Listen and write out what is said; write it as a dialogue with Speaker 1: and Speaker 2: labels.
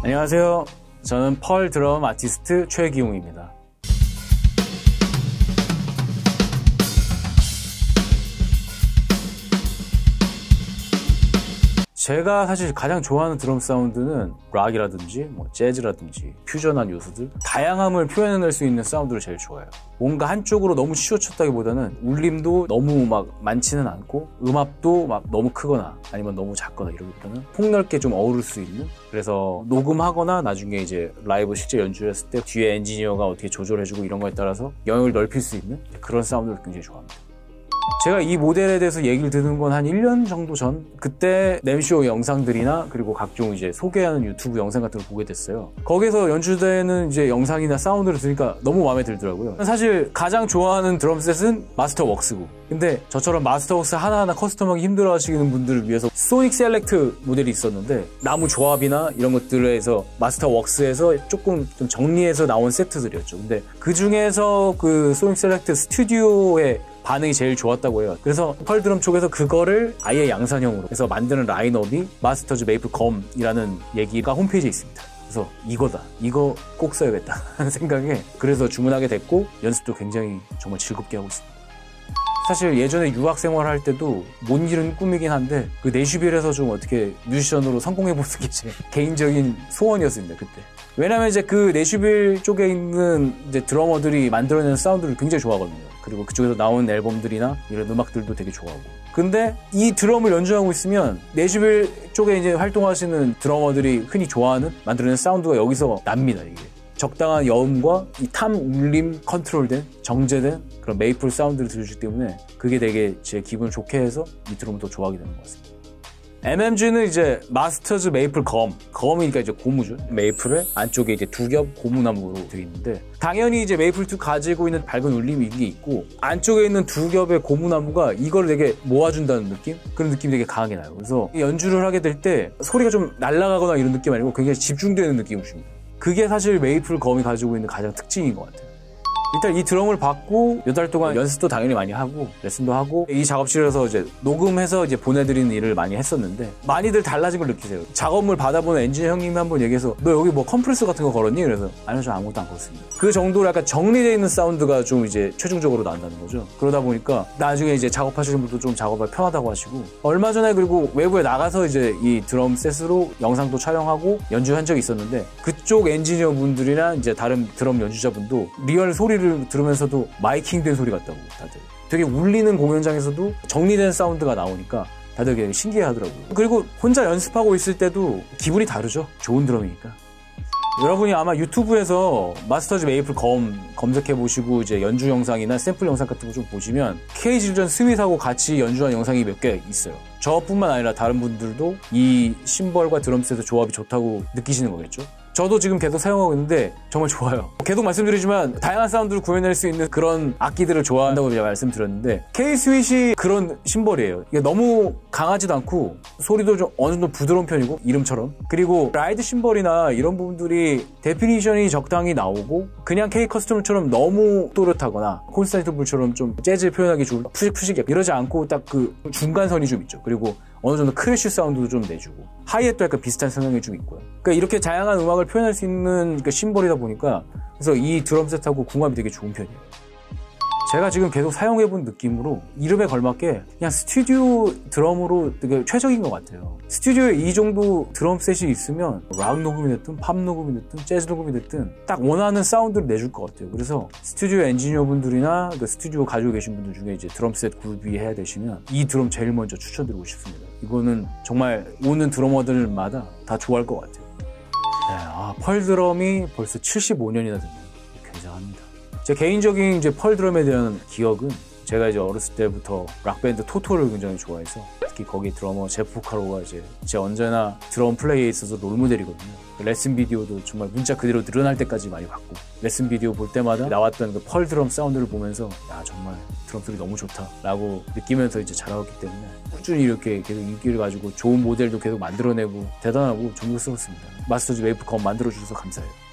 Speaker 1: 안녕하세요. 저는 펄 드럼 아티스트 최기용입니다. 제가 사실 가장 좋아하는 드럼 사운드는 락이라든지 재즈라든지 퓨전한 요소들, 다양함을 표현해낼 수 있는 사운드를 제일 좋아해요. 뭔가 한쪽으로 너무 치우쳤다기보다는 울림도 너무 많지는 않고 음압도 너무 크거나 아니면 너무 작거나 이러기보다는 폭넓게 좀 어우를 수 있는, 그래서 녹음하거나 나중에 이제 라이브 실제 연주를 했을 때 뒤에 엔지니어가 어떻게 조절해주고 이런 거에 따라서 영역을 넓힐 수 있는 그런 사운드를 굉장히 좋아합니다. 제가 이 모델에 대해서 얘기를 듣는 건 한 1년 정도 전, 그때 램쇼 영상들이나 그리고 각종 이제 소개하는 유튜브 영상 같은 걸 보게 됐어요. 거기서 연주되는 이제 영상이나 사운드를 들으니까 너무 마음에 들더라고요. 사실 가장 좋아하는 드럼셋은 마스터웍스고, 근데 저처럼 마스터웍스 하나하나 커스텀하기 힘들어 하시는 분들을 위해서 소닉 셀렉트 모델이 있었는데, 나무 조합이나 이런 것들에서 마스터웍스에서 조금 좀 정리해서 나온 세트들이었죠. 근데 그 중에서 그 소닉 셀렉트 스튜디오의 반응이 제일 좋았다고 해요. 그래서 펄 드럼 쪽에서 그거를 아예 양산형으로 해서 만드는 라인업이 마스터즈 메이플 검이라는 얘기가 홈페이지에 있습니다. 그래서 이거다, 이거 꼭 써야겠다 하는 생각에 그래서 주문하게 됐고, 연습도 굉장히 정말 즐겁게 하고 있습니다. 사실 예전에 유학 생활할 때도 못 이룬 꿈이긴 한데, 그 내슈빌에서 좀 어떻게 뮤지션으로 성공해보는 게 제 개인적인 소원이었습니다, 그때. 왜냐면 이제 그 내슈빌 쪽에 있는 이제 드러머들이 만들어내는 사운드를 굉장히 좋아하거든요. 그리고 그쪽에서 나온 앨범들이나 이런 음악들도 되게 좋아하고. 근데 이 드럼을 연주하고 있으면 내슈빌 쪽에 이제 활동하시는 드러머들이 흔히 좋아하는 만들어내는 사운드가 여기서 납니다, 이게. 적당한 여음과 이 탐 울림 컨트롤된 정제된 그런 메이플 사운드를 들려주기 때문에 그게 되게 제 기분을 좋게 해서 이 드럼을 더 좋아하게 되는 것 같습니다. MMG는 이제 마스터즈 메이플 검이니까 이제 고무줄, 메이플을 안쪽에 이제 두 겹 고무나무로 되어 있는데, 당연히 이제 메이플2 가지고 있는 밝은 울림이 이게 있고, 안쪽에 있는 두 겹의 고무나무가 이걸 되게 모아준다는 느낌? 그런 느낌이 되게 강하게 나요. 그래서 연주를 하게 될 때 소리가 좀 날아가거나 이런 느낌 아니고 굉장히 집중되는 느낌을 줍니다. 그게 사실 메이플 검이 가지고 있는 가장 특징인 것 같아요. 일단 이 드럼을 받고 몇 달 동안 연습도 당연히 많이 하고 레슨도 하고 이 작업실에서 이제 녹음해서 이제 보내드리는 일을 많이 했었는데, 많이들 달라진 걸 느끼세요. 작업물 받아보는 엔지니어 형님이 한번 얘기해서 너 여기 뭐 컴프레서 같은 거 걸었니? 그래서 아니요, 저 아무것도 안 걸었습니다. 그 정도로 약간 정리되어 있는 사운드가 좀 이제 최종적으로 나온다는 거죠. 그러다 보니까 나중에 이제 작업하시는 분도 좀 작업을 편하다고 하시고, 얼마 전에 그리고 외부에 나가서 이제 이 드럼 셋으로 영상도 촬영하고 연주한 적이 있었는데, 그쪽 엔지니어 분들이나 이제 다른 드럼 연주자분도 리얼 소리를 들으면서도 마이킹된 소리 같다고 다들. 되게 울리는 공연장에서도 정리된 사운드가 나오니까 다들 되게 신기해하더라고요. 그리고 혼자 연습하고 있을 때도 기분이 다르죠. 좋은 드럼이니까. 여러분이 아마 유튜브에서 마스터즈 메이플 검 검색해보시고 이제 연주 영상이나 샘플 영상 같은 거 좀 보시면 K.질전 스윗하고 같이 연주한 영상이 몇 개 있어요. 저뿐만 아니라 다른 분들도 이 심벌과 드럼셋의 조합이 좋다고 느끼시는 거겠죠. 저도 지금 계속 사용하고 있는데 정말 좋아요. 계속 말씀드리지만 다양한 사운드를 구현할 수 있는 그런 악기들을 좋아한다고 제가 말씀드렸는데, K-스윗이 그런 심벌이에요. 이게 너무 강하지도 않고 소리도 좀 어느 정도 부드러운 편이고, 이름처럼. 그리고 라이드 심벌이나 이런 부분들이 데피니션이 적당히 나오고, 그냥 K-커스텀처럼 너무 또렷하거나 콘스탄티노플처럼 좀 재즈 표현하기 좋은 푸식푸식 이러지 않고 딱 그 중간선이 좀 있죠. 그리고 어느 정도 크래쉬 사운드도 좀 내주고, 하이햇도 약간 비슷한 성향이 좀 있고요. 그러니까 이렇게 다양한 음악을 표현할 수 있는 심벌이다 보니까, 그래서 이 드럼셋하고 궁합이 되게 좋은 편이에요. 제가 지금 계속 사용해본 느낌으로 이름에 걸맞게 그냥 스튜디오 드럼으로 되게 최적인 것 같아요. 스튜디오에 이 정도 드럼셋이 있으면 락 녹음이 됐든 팝 녹음이 됐든 재즈 녹음이 됐든 딱 원하는 사운드를 내줄 것 같아요. 그래서 스튜디오 엔지니어분들이나 그 스튜디오 가지고 계신 분들 중에 이제 드럼셋 구비해야 되시면 이 드럼 제일 먼저 추천드리고 싶습니다. 이거는 정말 오는 드러머들마다 다 좋아할 것 같아요. 네, 펄 드럼이 벌써 75년이나 됐네요. 굉장합니다. 제 개인적인 이제 펄 드럼에 대한 기억은, 제가 이제 어렸을 때부터 락밴드 토토를 굉장히 좋아해서, 특히 거기 드러머 제프 포카로가 이제 제 언제나 드럼 플레이에 있어서 롤모델이거든요. 레슨 비디오도 정말 문자 그대로 늘어날 때까지 많이 봤고, 레슨 비디오 볼 때마다 나왔던 그 펄 드럼 사운드를 보면서 야, 정말 드럼 소리 너무 좋다 라고 느끼면서 이제 자라왔기 때문에 꾸준히 이렇게 계속 인기를 가지고 좋은 모델도 계속 만들어내고 대단하고 존경스럽습니다. 마스터즈 메이플 검 만들어주셔서 감사해요.